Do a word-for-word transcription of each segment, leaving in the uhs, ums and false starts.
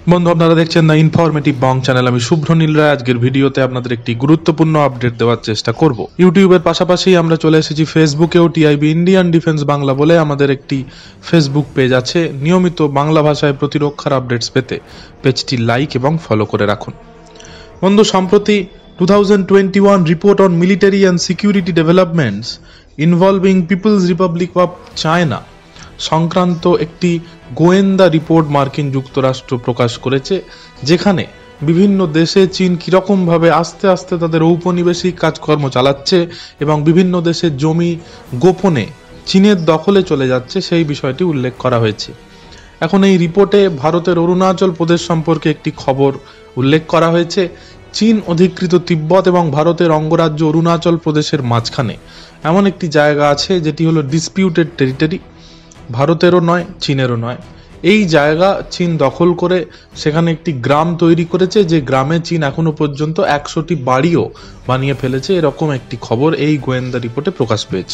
বন্ধু আপনারা দেখছেন না ইনফরমেটিভ বং চ্যানেল। আমি শুভ্র নীল রায় আজকের ভিডিওতে আপনাদের একটি গুরুত্বপূর্ণ আপডেট দেওয়ার চেষ্টা করব। ইউটিউবের পাশাপাশি আমরা চলে এসেছি ফেসবুকেও। টিআইবি ইন্ডিয়ান ডিফেন্স বাংলা বলে আমাদের একটি ফেসবুক পেজ আছে। নিয়মিত বাংলা ভাষায় প্রতিরক্ষার আপডেটস পেতে পেজটি লাইক এবং ফলো করে রাখুন। বন্ধু, সম্প্রতি two thousand twenty one report on military and security developments involving people's republic of China সংক্রান্ত একটি গোয়েন্দা রিপোর্ট মার্কিন যুক্তরাষ্ট্র প্রকাশ করেছে, যেখানে বিভিন্ন দেশে চীন কীরকমভাবে আস্তে আস্তে তাদের ঔপনিবেশিক কাজকর্ম চালাচ্ছে এবং বিভিন্ন দেশের জমি গোপনে চীনের দখলে চলে যাচ্ছে সেই বিষয়টি উল্লেখ করা হয়েছে। এখন এই রিপোর্টে ভারতের অরুণাচল প্রদেশ সম্পর্কে একটি খবর উল্লেখ করা হয়েছে। চীন অধিকৃত তিব্বত এবং ভারতের অঙ্গরাজ্য অরুণাচল প্রদেশের মাঝখানে এমন একটি জায়গা আছে যেটি হলো ডিসপিউটেড টেরিটরি, ভারতেরও নয় চীনেরও নয়। এই জায়গা চীন দখল করে সেখানে একটি গ্রাম তৈরি করেছে, যে গ্রামে চীন এখনো পর্যন্ত একশোটি বাড়িও বানিয়ে ফেলেছে, এরকম একটি খবর এই গোয়েন্দা রিপোর্টে প্রকাশ পেয়েছে।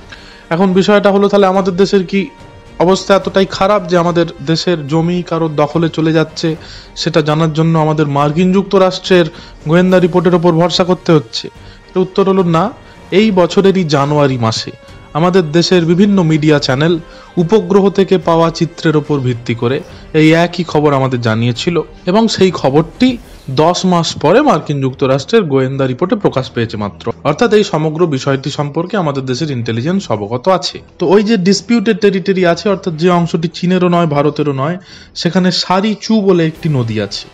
এখন বিষয়টা হলো, তাহলে আমাদের দেশের কি অবস্থা এতটাই খারাপ যে আমাদের দেশের জমি কারোর দখলে চলে যাচ্ছে? সেটা জানার জন্য আমাদের মার্কিন যুক্তরাষ্ট্রের গোয়েন্দা রিপোর্টের ওপর ভরসা করতে হচ্ছে? উত্তর হলো না। এই বছরেরই জানুয়ারি মাসে আমাদের দেশের বিভিন্ন মিডিয়া চ্যানেল উপগ্রহ থেকে পাওয়া চিত্রের ওপর ভিত্তি করে এই একই খবর আমাদের জানিয়েছিল, এবং সেই খবরটি দশ মাস পরে মার্কিন যুক্তরাষ্ট্রের গোয়েন্দা রিপোর্টে প্রকাশ পেয়েছে মাত্র। অর্থাৎ এই সমগ্র বিষয়টি সম্পর্কে আমাদের দেশের ইন্টেলিজেন্স অবগত আছে। তো ওই যে ডিসপিউটেড টেরিটরি আছে, অর্থাৎ যে অংশটি চীনেরও নয় ভারতেরও নয়, সেখানে সারি চু বলে একটি নদী আছে,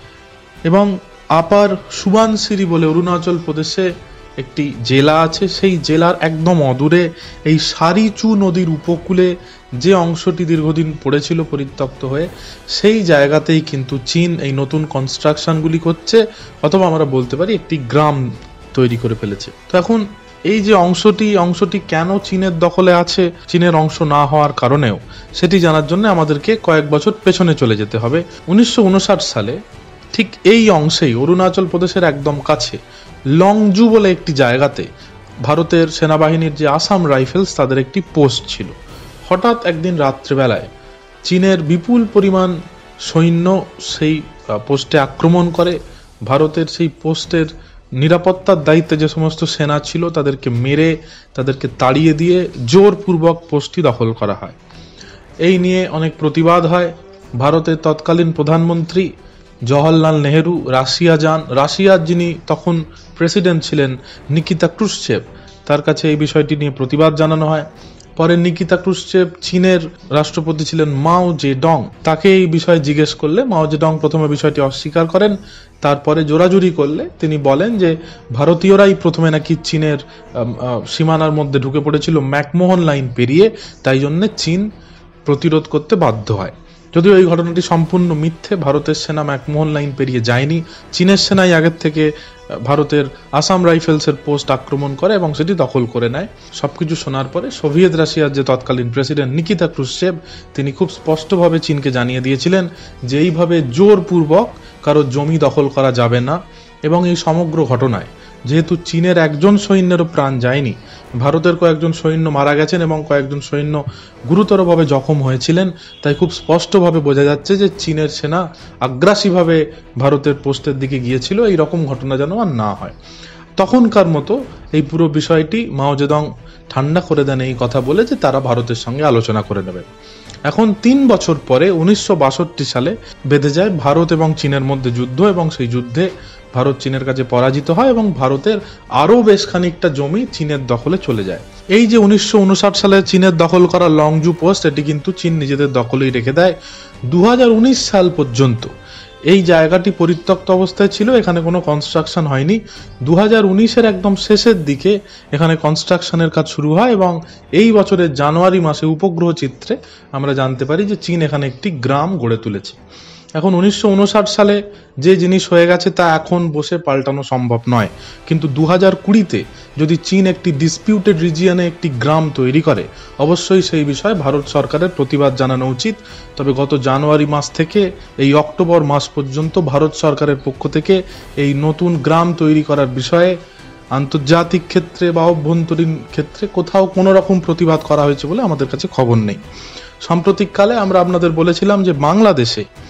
এবং আপার সুবানসিরি বলে অরুণাচল প্রদেশে একটি জেলা আছে। সেই জেলার একদম অদূরে এই সারিচু নদীর উপকূলে যে অংশটি দীর্ঘদিন পড়েছিল পরিত্যক্ত হয়ে, সেই জায়গাতেই কিন্তু চীন এই নতুন কনস্ট্রাকশনগুলি করছে, অথবা আমরা বলতে পারি একটি গ্রাম তৈরি করে ফেলেছে। তো এখন এই যে অংশটি অংশটি কেন চীনের দখলে আছে, চীনের অংশ না হওয়ার কারণেও, সেটি জানার জন্য আমাদেরকে কয়েক বছর পেছনে চলে যেতে হবে। উনিশশো উনষাট সালে ঠিক এই অংশেই অরুণাচল প্রদেশের একদম কাছে লংজু বলে একটি জায়গাতে ভারতের সেনাবাহিনীর যে আসাম রাইফেলস তাদের একটি পোস্ট ছিল। হঠাৎ একদিন রাত্রেবেলায় চীনের বিপুল পরিমাণ সৈন্য সেই পোস্টে আক্রমণ করে। ভারতের সেই পোস্টের নিরাপত্তার দায়িত্বে যে সমস্ত সেনা ছিল তাদেরকে মেরে তাদেরকে তাড়িয়ে দিয়ে জোরপূর্বক পোস্টটি দখল করা হয়। এই নিয়ে অনেক প্রতিবাদ হয়। ভারতের তৎকালীন প্রধানমন্ত্রী জওহরলাল নেহেরু রাশিয়া যান। রাশিয়ার যিনি তখন প্রেসিডেন্ট ছিলেন নিকিতা ক্রুশচেভ, তার কাছে এই বিষয়টি নিয়ে প্রতিবাদ জানানো হয়। পরে নিকিতা ক্রুশচেভ চীনের রাষ্ট্রপতি ছিলেন মাও জে ডং, তাকে এই বিষয়ে জিজ্ঞেস করলে মাও জে ডং প্রথমে বিষয়টি অস্বীকার করেন। তারপরে জোরাজুরি করলে তিনি বলেন যে ভারতীয়রাই প্রথমে নাকি চীনের সীমানার মধ্যে ঢুকে পড়েছিল ম্যাকমোহন লাইন পেরিয়ে, তাই জন্য চীন প্রতিরোধ করতে বাধ্য হয়। যদিও এই ঘটনাটি সম্পূর্ণ মিথ্যে। ভারতের সেনা ম্যাকমোহন লাইন পেরিয়ে যায়নি। চীনের সেনাই আগের থেকে ভারতের আসাম রাইফেলসের পোস্ট আক্রমণ করে এবং সেটি দখল করে নেয়। সবকিছু শোনার পরে সোভিয়েত রাশিয়ার যে তৎকালীন প্রেসিডেন্ট নিকিতা ক্রুশচেভ, তিনি খুব স্পষ্টভাবে চীনকে জানিয়ে দিয়েছিলেন যে এইভাবে জোরপূর্বক কারো জমি দখল করা যাবে না। এবং এই সমগ্র ঘটনায় যেহেতু চীনের একজন সৈন্যেরও প্রাণ যায়নি, ভারতের কয়েকজন সৈন্য মারা গেছেন এবং কয়েকজন সৈন্য গুরুতরভাবে জখম হয়েছিলেন, তাই খুব স্পষ্টভাবে বোঝা যাচ্ছে যে চীনের সেনা আগ্রাসীভাবে ভারতের পোস্টের দিকে গিয়েছিল। এই রকম ঘটনা যেন আর না হয়। তখনকার মতো এই পুরো বিষয়টি মাও জেদং ঠান্ডা করে দেন এই কথা বলে যে তারা ভারতের সঙ্গে আলোচনা করে নেবে। এখন তিন বছর পরে উনিশশো বাষট্টি সালে বেঁধে যায় ভারত এবং চীনের মধ্যে যুদ্ধ, এবং সেই যুদ্ধে ভারত চীনের কাছে পরাজিত হয় এবং ভারতের আরও বেশ খানিকটা জমি চীনের দখলে চলে যায়। এই যে উনিশশো উনষাট সালে চীনের দখল করা লংজু পোস্ট, এটি কিন্তু চীন নিজেদের দখলেই রেখে দেয়। দু হাজার উনিশ সাল পর্যন্ত এই জায়গাটি পরিত্যক্ত অবস্থায় ছিল, এখানে কোনো কনস্ট্রাকশন হয়নি। দু হাজার উনিশের একদম শেষের দিকে এখানে কনস্ট্রাকশনের কাজ শুরু হয়, এবং এই বছরের জানুয়ারি মাসে উপগ্রহ চিত্রে আমরা জানতে পারি যে চীন এখানে একটি গ্রাম গড়ে তুলেছে। এখন উনিশশো উনষাট সালে যে জিনিস হয়ে গেছে তা এখন বসে পাল্টানো সম্ভব নয়, কিন্তু দু হাজার কুড়িতে যদি চীন একটি ডিসপিউটেড রিজিয়নে একটি গ্রাম তৈরি করে, অবশ্যই সেই বিষয়ে ভারত সরকারের প্রতিবাদ জানানো উচিত। তবে গত জানুয়ারি মাস থেকে এই অক্টোবর মাস পর্যন্ত ভারত সরকারের পক্ষ থেকে এই নতুন গ্রাম তৈরি করার বিষয়ে আন্তর্জাতিক ক্ষেত্রে বা অভ্যন্তরীণ ক্ষেত্রে কোথাও কোনো রকম প্রতিবাদ করা হয়েছে বলে আমাদের কাছে খবর নেই। সাম্প্রতিককালে আমরা আপনাদের বলেছিলাম যে বাংলাদেশে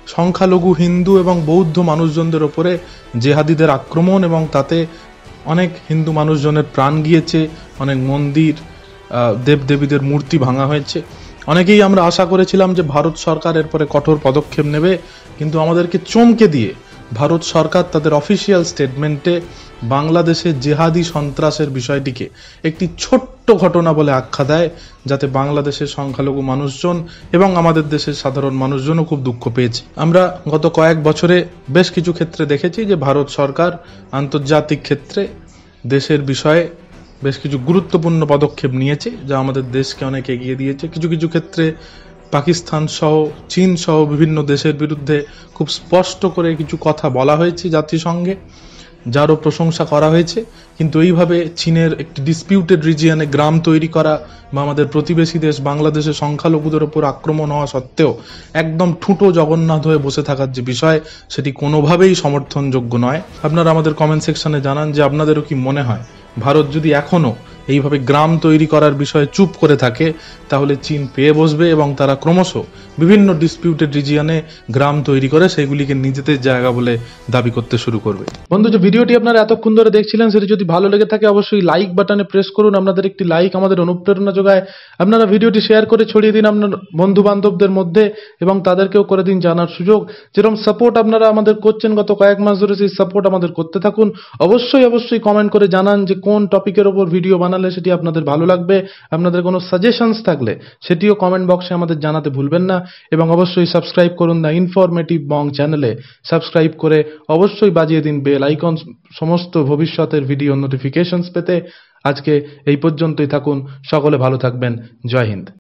সংখ্যালঘু হিন্দু এবং বৌদ্ধ মানুষজনদের ওপরে জেহাদিদের আক্রমণ এবং তাতে অনেক হিন্দু মানুষজনের প্রাণ গিয়েছে, অনেক মন্দির দেবদেবীদের মূর্তি ভাঙা হয়েছে। অনেকেই আমরা আশা করেছিলাম যে ভারত সরকার এরপরে কঠোর পদক্ষেপ নেবে, কিন্তু আমাদেরকে চমকে দিয়ে ভারত সরকার তাদের অফিসিয়াল স্টেটমেন্টে বাংলাদেশের জেহাদি সন্ত্রাসের বিষয়টিকে একটি ছোট্ট ঘটনা বলে আখ্যা দেয়, যাতে বাংলাদেশের সংখ্যালঘু মানুষজন এবং আমাদের দেশের সাধারণ মানুষজনও খুব দুঃখ পেয়েছে। আমরা গত কয়েক বছরে বেশ কিছু ক্ষেত্রে দেখেছি যে ভারত সরকার আন্তর্জাতিক ক্ষেত্রে দেশের বিষয়ে বেশ কিছু গুরুত্বপূর্ণ পদক্ষেপ নিয়েছে, যা আমাদের দেশকে অনেক এগিয়ে দিয়েছে। কিছু কিছু ক্ষেত্রে পাকিস্তান সহ চীন সহ বিভিন্ন দেশের বিরুদ্ধে খুব স্পষ্ট করে কিছু কথা বলা হয়েছে জাতিসংঘে, যারও প্রশংসা করা হয়েছে। কিন্তু এইভাবে চীনের একটি ডিসপিউটেড রিজিয়নে গ্রাম তৈরি করা বা আমাদের প্রতিবেশী দেশ বাংলাদেশের সংখ্যালঘুদের ওপর আক্রমণ হওয়া সত্ত্বেও একদম ঠুটো জগন্নাথ হয়ে বসে থাকার যে বিষয়, সেটি কোনোভাবেই সমর্থনযোগ্য নয়। আপনারা আমাদের কমেন্ট সেকশনে জানান যে আপনাদেরও কি মনে হয়, ভারত যদি এখনও এইভাবে গ্রাম তৈরি করার বিষয়ে চুপ করে থাকে, তাহলে চীন পেয়ে বসবে এবং তারা ক্রমশ বিভিন্ন ডিসপিউটেড রিজিয়নে গ্রাম তৈরি করে সেগুলিকে নিজেদের জায়গা বলে দাবি করতে শুরু করবে। বন্ধু, যে ভিডিওটি আপনারা এতক্ষণ ধরে দেখছিলেন, সেটি যদি ভালো লেগে থাকে অবশ্যই লাইক বাটনে প্রেস করুন। আপনাদের একটি লাইক আমাদের অনুপ্রেরণা যোগায়। আপনারা ভিডিওটি শেয়ার করে ছড়িয়ে দিন আপনার বন্ধু বান্ধবদের মধ্যে এবং তাদেরকেও করে দিন জানার সুযোগ। যেরকম সাপোর্ট আপনারা আমাদের করছেন গত কয়েক মাস ধরে, সেই সাপোর্ট আমাদের করতে থাকুন। অবশ্যই অবশ্যই কমেন্ট করে জানান যে কোন টপিকের ওপর ভিডিও বানালে সেটি আপনাদের ভালো লাগবে। আপনাদের কোনো সাজেশনস থাকলে সেটিও কমেন্ট বক্সে আমাদের জানাতে ভুলবেন না। এবং অবশ্যই সাবস্ক্রাইব করুন দ্য ইনফরমেটিভ বং চ্যানেলে। সাবস্ক্রাইব করে অবশ্যই বাজিয়ে দিন বেল আইকন সমস্ত ভবিষ্যতের ভিডিও নোটিফিকেশনস পেতে। আজকে এই পর্যন্তই থাকুন, সকলে ভালো থাকবেন। জয় হিন্দ।